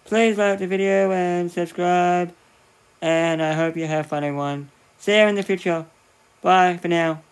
Please like the video and subscribe. And I hope you have fun, everyone. See you in the future. Bye for now.